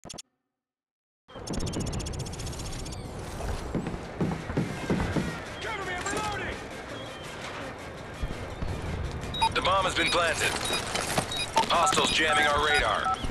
Cover me, I'm reloading! The bomb has been planted. Hostiles jamming our radar.